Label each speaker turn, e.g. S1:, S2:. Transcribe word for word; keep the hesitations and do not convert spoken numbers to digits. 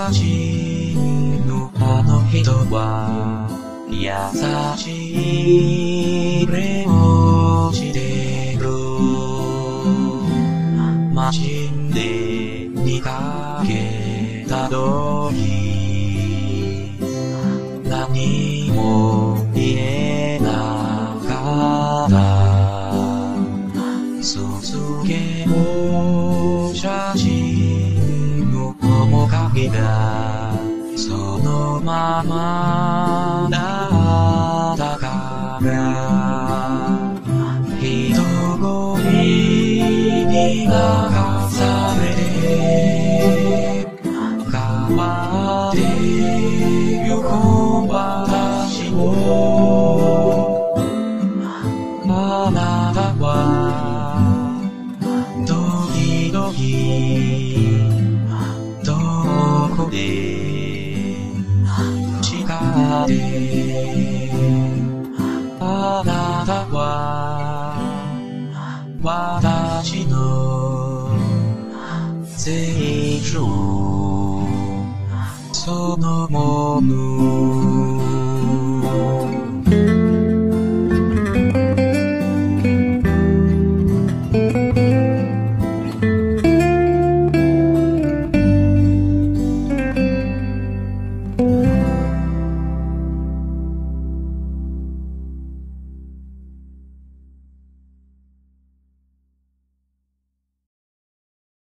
S1: ちのあの人は優しい礼をしてる。マシンで見かけた時何も言えなかった。すすけの写真の面影がそのままだったから人混みに流されて変わってゆく私をあなたは時々どこで地下であなたは私の聖書そのもの